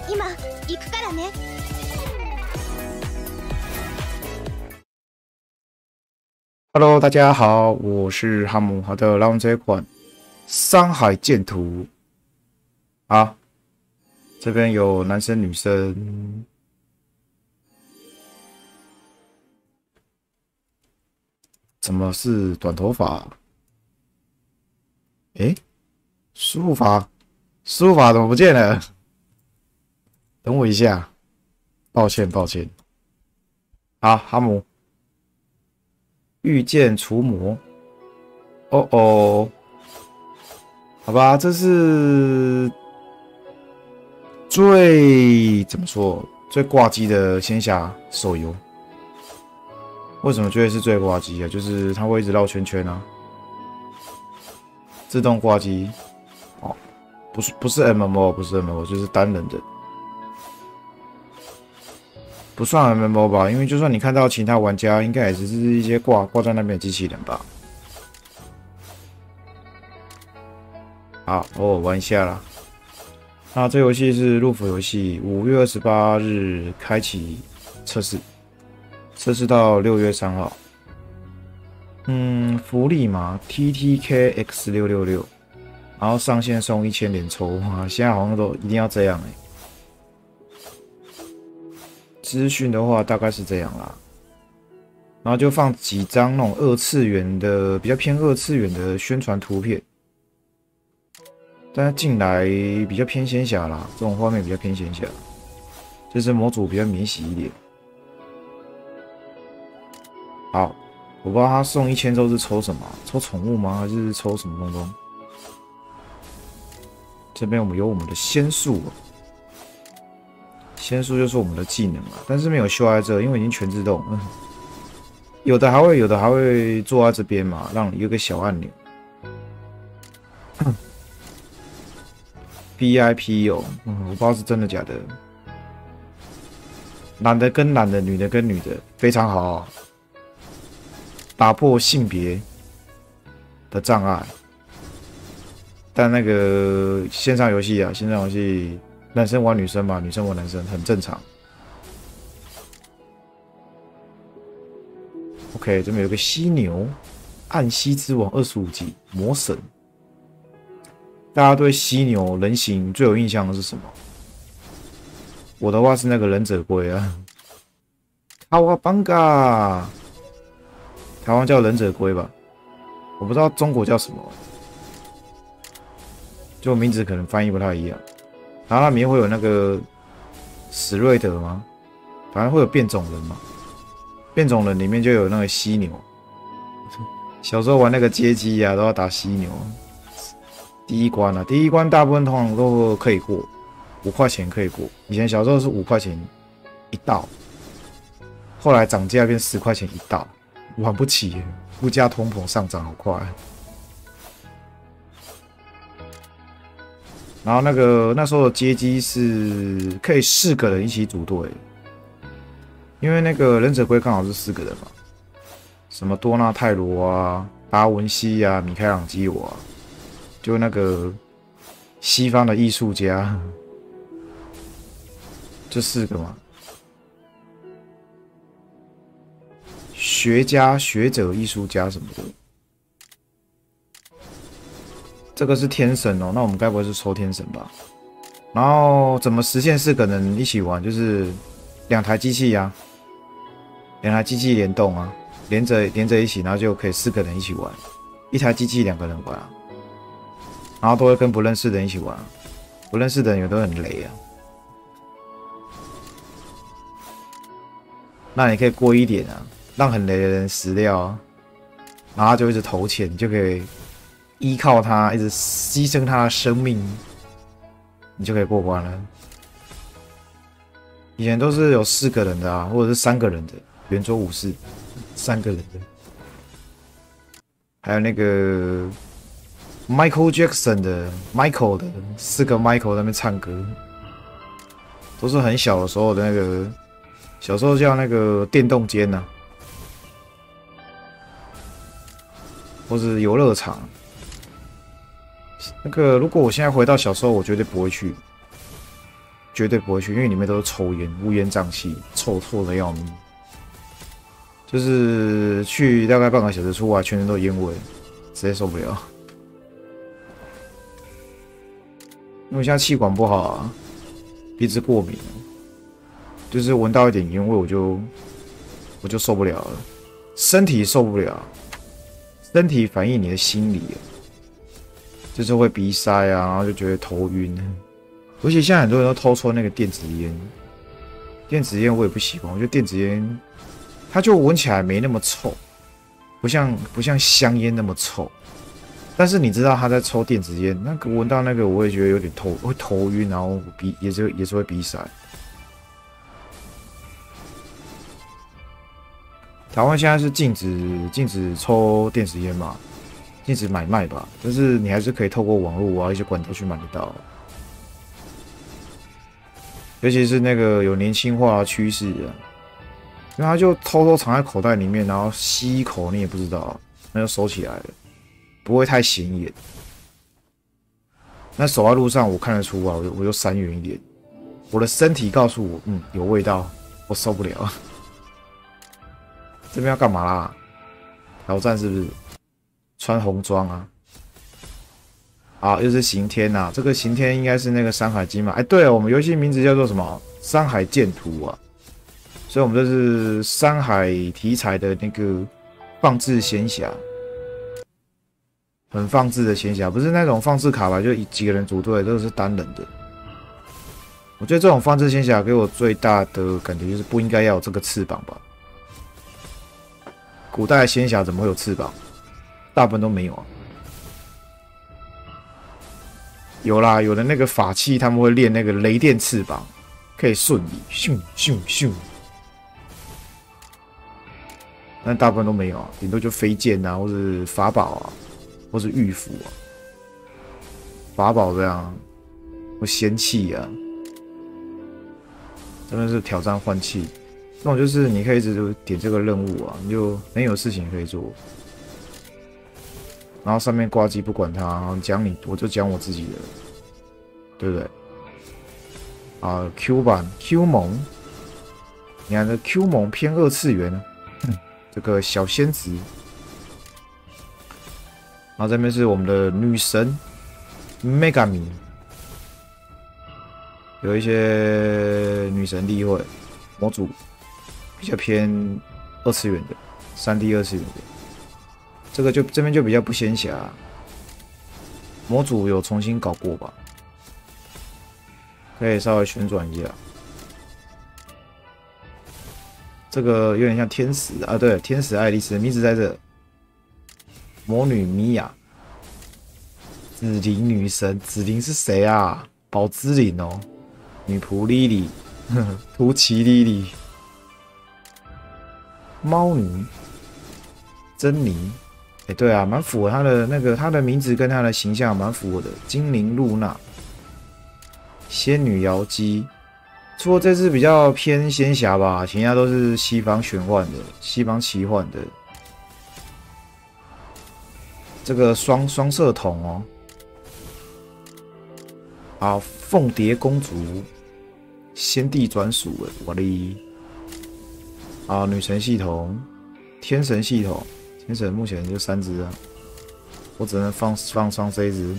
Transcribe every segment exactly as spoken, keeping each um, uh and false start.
今行くからね。 Hello， 大家好，我是哈姆。好的，来我们这一款《山海剑图》啊，这边有男生女生。怎么是短头发？诶，输入法，输入法怎么不见了？等我一下，抱歉，抱歉。好，哈姆。御剑除魔，哦哦，好吧，这是最怎么说最挂机的仙侠手游。为什么觉得是最挂机啊？就是它会一直绕圈圈啊，自动挂机。哦，不是不是 M M O， 不是 M M O， 就是单人的。不算 M M O 吧，因为就算你看到其他玩家，应该也只是一些挂挂在那边的机器人吧。好，偶尔玩一下啦。那这游戏是入服游戏，五月二十八日开启测试，测试到六月三号。嗯，福利嘛 ，T T K X 六六六，然后上线送一千连抽啊！现在好像都一定要这样哎、欸。资讯的话大概是这样啦，然后就放几张那种二次元的比较偏二次元的宣传图片，但是进来比较偏仙侠啦，这种画面比较偏仙侠，就是模组比较免洗一点。好，我不知道他送一千周是抽什么，抽宠物吗？还是抽什么东东？这边我们有我们的仙术。仙术就是我们的技能啊，但是没有修在这，因为已经全自动。嗯，有的还会，有的还会坐在这边嘛，让你有个小按钮。V I P 哦，嗯，我不知道是真的假的。男的跟男的，女的跟女的，非常好、哦，打破性别的障碍。但那个线上游戏啊，线上游戏。男生玩女生嘛，女生玩男生很正常。OK， 这边有个犀牛，暗溪之王二十五级魔神。大家对犀牛人形最有印象的是什么？我的话是那个忍者龟啊，卡瓦邦嘎，台湾叫忍者龟吧，我不知道中国叫什么，就名字可能翻译不太一样。然后它里面会有那个史瑞德吗？反正会有变种人嘛。变种人里面就有那个犀牛。小时候玩那个街机啊，都要打犀牛。第一关啊，第一关大部分通常都可以过，五块钱可以过。以前小时候是五块钱一道，后来涨价变十块钱一道，玩不起耶，物价通膨上涨好快。然后那个那时候的街机是可以四个人一起组队，因为那个忍者龟刚好是四个人嘛，什么多纳泰罗啊、达文西啊、米开朗基罗啊，就那个西方的艺术家，这四个嘛，学家、学者、艺术家什么的。这个是天神哦，那我们该不会是抽天神吧？然后怎么实现四个人一起玩？就是两台机器啊，两台机器联动啊，连着连着一起，然后就可以四个人一起玩，一台机器两个人玩啊，然后都会跟不认识的人一起玩啊，不认识的人有都很雷啊。那你可以过一点啊，让很雷的人死掉啊，然后他就一直投钱，你就可以。依靠他，一直牺牲他的生命，你就可以过关了。以前都是有四个人的啊，或者是三个人的圆桌武士，三个人的。还有那个 Michael Jackson 的 Michael 的四个 Michael 在那边唱歌，都是很小的时候的那个，小时候叫那个电动间呐、啊，或是游乐场。那个，如果我现在回到小时候，我绝对不会去。 绝对不会去，因为里面都是抽烟，乌烟瘴气，臭臭的要命。就是去大概半个小时出来，全身都烟味，直接受不了。因为现在气管不好啊，鼻子过敏，就是闻到一点烟味我就我就受不了了，身体受不了，身体反映你的心理，就是会鼻塞啊，然后就觉得头晕。而且现在很多人都偷抽那个电子烟，电子烟我也不喜欢，我觉得电子烟它就闻起来没那么臭，不像不像香烟那么臭。但是你知道他在抽电子烟，那个闻到那个我也觉得有点头会头晕，然后鼻也是也是会鼻塞。台湾现在是禁止禁止抽电子烟嘛，禁止买卖吧，但是你还是可以透过网络啊一些管道去买得到。尤其是那个有年轻化的趋势啊，因为他就偷偷藏在口袋里面，然后吸一口你也不知道，那就收起来了。不会太显眼，那走在路上我看得出啊，我就我就闪远一点。我的身体告诉我，嗯，有味道，我受不了。这边要干嘛啦？挑战是不是？穿红装啊？啊，又是刑天啊！这个刑天应该是那个《山海经》嘛？哎，对了，我们游戏名字叫做什么？《山海剑图》啊。所以，我们这是山海题材的那个放置仙侠。很放置的仙侠，不是那种放置卡牌，就几个人组队，都是单人的。我觉得这种放置仙侠给我最大的感觉就是不应该要有这个翅膀吧？古代的仙侠怎么会有翅膀？大部分都没有啊。有啦，有的那个法器他们会练那个雷电翅膀，可以瞬移，咻咻咻。但大部分都没有啊，顶多就飞剑啊，或者法宝啊。或是玉符啊，法宝这样，或仙器啊，真的是挑战换气。那种就是你可以一直点这个任务啊，你就很有事情可以做。然后上面挂机不管它，然后讲你，我就讲我自己的，对不对？啊 ，Q 版 Q 萌，你看这 Q 萌偏二次元呢，这个小仙子。然后这边是我们的女神 Megami， 有一些女神例会模组比较偏二次元的，三 D 二次元的，这个就这边就比较不仙侠，模组有重新搞过吧，可以稍微旋转一下。这个有点像天使啊，对，天使爱丽丝名字在这。魔女米娅，紫菱女神，紫菱是谁啊？宝芝林哦，女仆莉莉，图奇莉莉，猫女，珍妮，哎，对啊，蛮符合她的那个她的名字跟她的形象蛮符合的。精灵露娜，仙女瑶姬，除了这次比较偏仙侠吧，其他都是西方玄幻的，西方奇幻的。这个双双色瞳哦，啊，凤蝶公主，先帝专属的，我的啊，女神系统，天神系统，天神目前就三只啊，我只能放放上这一只。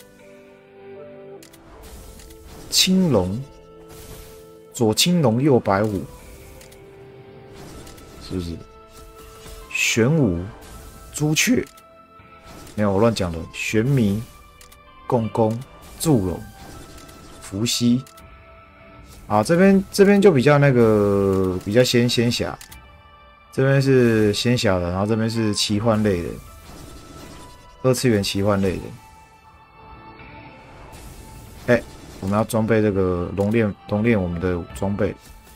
青龙，左青龙右白虎，是不是？玄武，朱雀。没有，我乱讲了。玄冥、共工、祝融、伏羲，啊，这边这边就比较那个比较仙仙侠，这边是仙侠的，然后这边是奇幻类的，二次元奇幻类的。哎、欸，我们要装备这个熔炼熔炼我们的装备，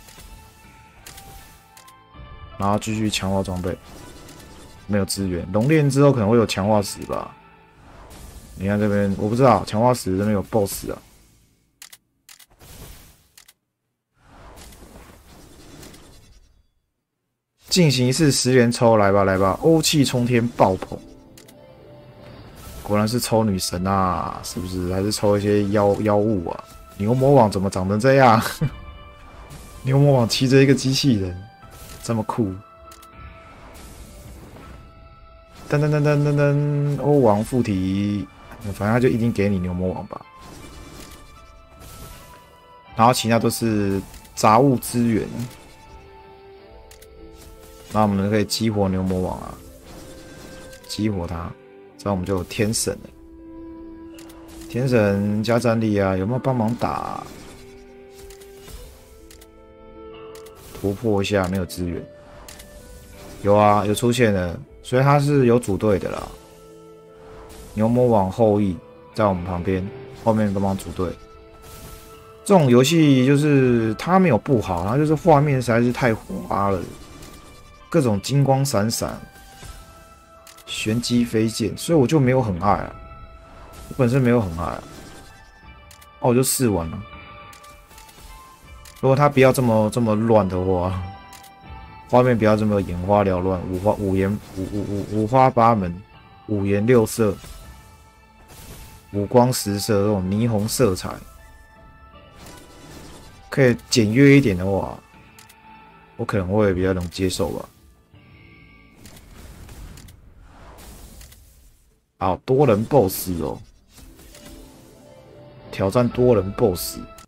然后继续强化装备。没有资源，熔炼之后可能会有强化石吧。你看这边，我不知道强化石这边有 B O S S 啊。进行一次十连抽，来吧来吧，欧气冲天爆棚！果然是抽女神啊，是不是？还是抽一些妖妖物啊？ 牛魔王怎么长成这样？牛魔王骑着一个机器人，这么酷！噔噔噔噔噔噔，欧王附体，反正他就一定给你牛魔王吧。然后其他都是杂物资源。那我们可以激活牛魔王啊，激活它，这样我们就有天神了。天神加战力啊，有没有帮忙打啊？突破一下，没有资源。有啊，有出现了，所以他是有组队的啦。牛魔王后裔在我们旁边，后面帮忙组队。这种游戏就是它没有不好，它就是画面实在是太花了。各种金光闪闪、玄机飞剑，所以我就没有很爱啊。我本身没有很爱啊，哦，我就试完了。如果它不要这么这么乱的话，画面不要这么眼花缭乱、五花五颜五五五五花八门、五颜六色、五光十色这种霓虹色彩，可以简约一点的话，我可能会比较能接受吧。好，多人 B O S S 哦，挑战多人 B O S S，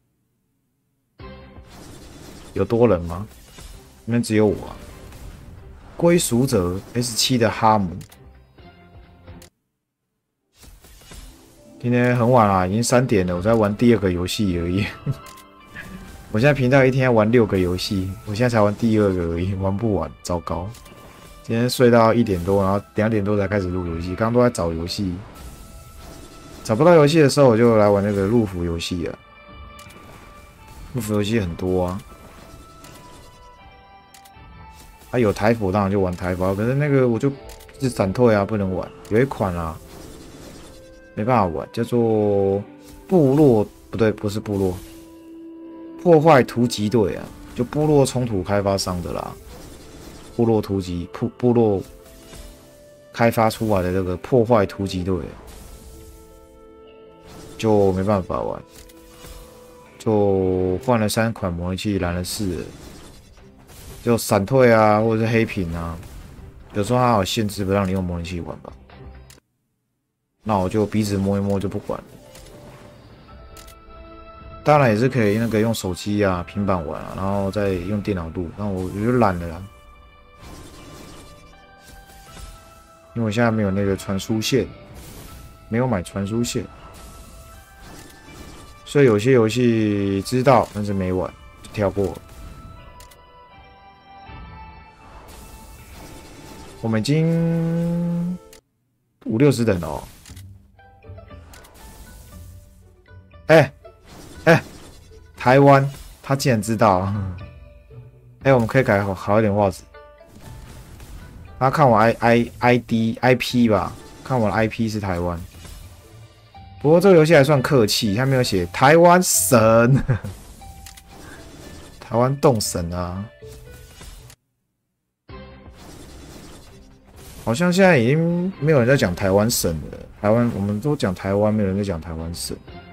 有多人吗？那边只有我啊。归属者 S 七 的哈姆，今天很晚了，已经三点了，我在玩第二个游戏而已。我现在频道一天要玩六个游戏，我现在才玩第二个而已，玩不完，糟糕。今天睡到一点多，然后两点多才开始录游戏。刚刚都在找游戏，找不到游戏的时候，我就来玩那个陆服游戏了。陆服游戏很多啊，啊有台服当然就玩台服，可是那个我就一直闪退啊，不能玩。有一款啊，没办法玩，叫做部落，不对，不是部落，破坏突击队啊，就部落冲突开发商的啦。部落突击部部落开发出来的这个破坏突击队，就没办法玩，就换了三款模拟器，燃了四了，就闪退啊，或者是黑屏啊，有时候它有限制不让你用模拟器玩吧，那我就鼻子摸一摸就不管了。当然也是可以那个用手机啊、平板玩啊，然后再用电脑录，那我我就懒了啦。因为我现在没有那个传输线，没有买传输线，所以有些游戏知道但是没玩就跳过了。我们已经五六十等了哦。哎、欸、哎、欸，台湾他竟然知道，哎、欸，我们可以改好好一点画质。他看我 I I I D I P 吧，看我的 I P 是台湾。不过这个游戏还算客气，他没有写台湾神，台湾动神啊。好像现在已经没有人在讲台湾神了，台湾我们都讲台湾，没有人在讲台湾神。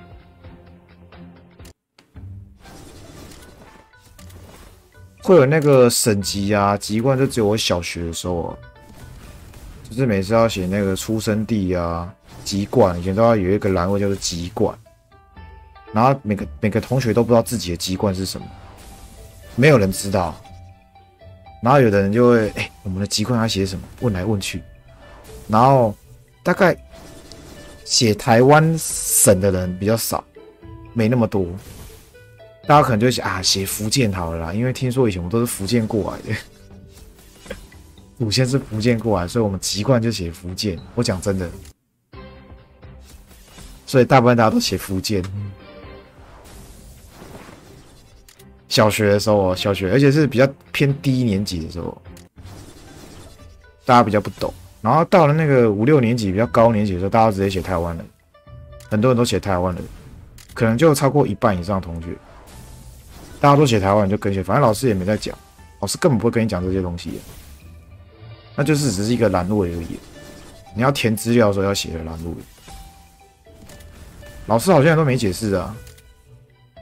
会有那个省级啊，籍贯就只有我小学的时候、啊，就是每次要写那个出生地啊、籍贯，以前都要有一个栏位叫做籍贯，然后每个每个同学都不知道自己的籍贯是什么，没有人知道。然后有的人就会，哎、欸，我们的籍贯要写什么？问来问去，然后大概写台湾省的人比较少，没那么多。大家可能就会想啊，写福建好了啦，因为听说以前我们都是福建过来的，祖先是福建过来，所以我们籍贯就写福建。我讲真的，所以大部分大家都写福建。小学的时候哦，小学，而且是比较偏低年级的时候，大家比较不懂。然后到了那个五六年级比较高年级的时候，大家直接写台湾人，很多人都写台湾人，可能就超过一半以上的同学。大家都写台湾就跟写，反正老师也没在讲，老师根本不会跟你讲这些东西，那就是只是一个栏位而已。你要填资料的时候要写的栏位，老师好像都没解释啊。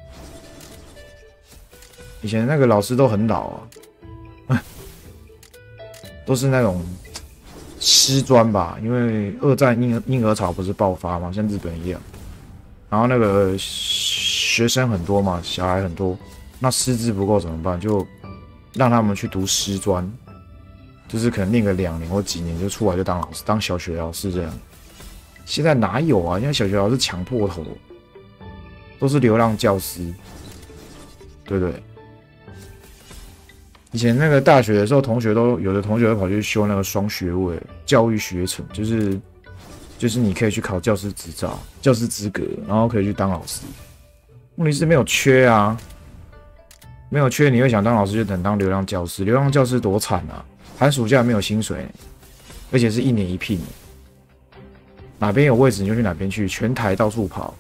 以前那个老师都很老啊，都是那种师专吧，因为二战婴儿婴儿潮不是爆发嘛，像日本一样，然后那个学生很多嘛，小孩很多，那师资不够怎么办？就让他们去读师专，就是可能念个两年或几年就出来就当老师，当小学老师这样。现在哪有啊？现在小学老师抢破头，都是流浪教师，对不对？以前那个大学的时候，同学都有的同学会跑去修那个双学位教育学程，就是就是你可以去考教师执照、教师资格，然后可以去当老师。问题是没有缺啊，没有缺，你会想当老师就等当流浪教师。流浪教师多惨啊，寒暑假没有薪水，而且是一年一聘，哪边有位置你就去哪边去，全台到处跑，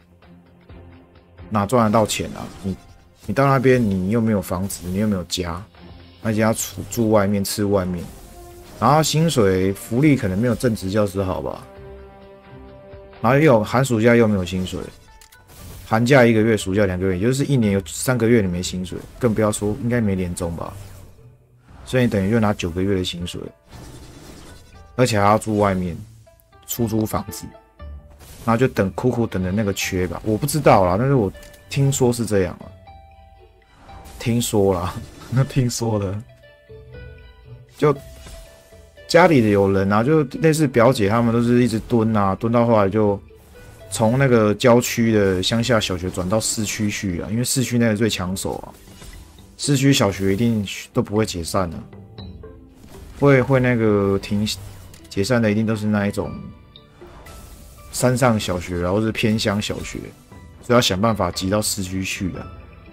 哪赚得到钱啊？你你到那边你又没有房子，你又没有家。而且要住住外面吃外面，然后薪水福利可能没有正职教师好吧，然后又有寒暑假又没有薪水，寒假一个月，暑假两个月，也就是一年有三个月你没薪水，更不要说应该没年终吧，所以你等于就拿九个月的薪水，而且还要住外面，出租房子，然后就等苦苦等的那个缺吧，我不知道啦，但是我听说是这样啊，听说啦。那听说的，就家里的有人啊，就类似表姐他们都是一直蹲啊，蹲到后来就从那个郊区的乡下小学转到市区去啊，因为市区那个最抢手啊，市区小学一定都不会解散的、啊，会会那个停解散的一定都是那一种山上小学，然后是偏乡小学，所以要想办法挤到市区去的、啊。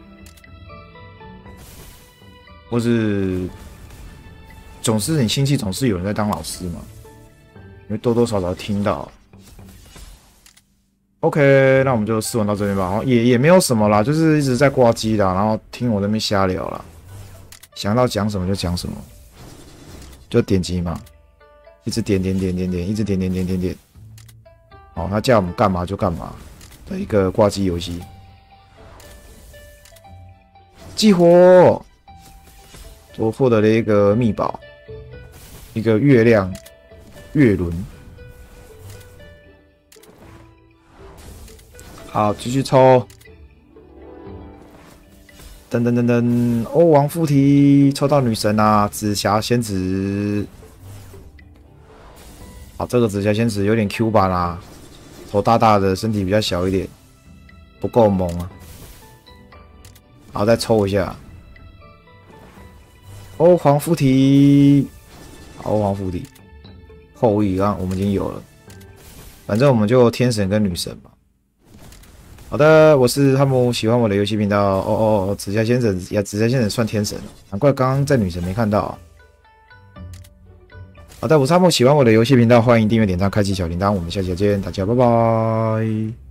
或是总是你亲戚总是有人在当老师嘛，因为多多少少听到。OK， 那我们就试玩到这边吧，也也没有什么啦，就是一直在挂机啦，然后听我那边瞎聊啦，想到讲什么就讲什么，就点击嘛，一直点点点点点，一直点点点点点。好，他叫我们干嘛就干嘛的一个挂机游戏。激活！我获得了一个秘宝，一个月亮月轮。好，继续抽。噔噔噔噔，欧王附体，抽到女神啊，紫霞仙子。好，这个紫霞仙子有点 Q 版啦，头大大的，身体比较小一点，不够萌啊。好，再抽一下。欧皇附体，欧皇附体，后羿啊，我们已经有了。反正我们就天神跟女神吧。好的，我是汤姆，喜欢我的游戏频道。哦哦哦，紫霞仙子呀，紫霞仙子算天神了，难怪刚刚在女神没看到、啊。好的，我是汤姆，喜欢我的游戏频道，欢迎订阅、点赞、开启小铃铛。我们下期再见，大家拜拜。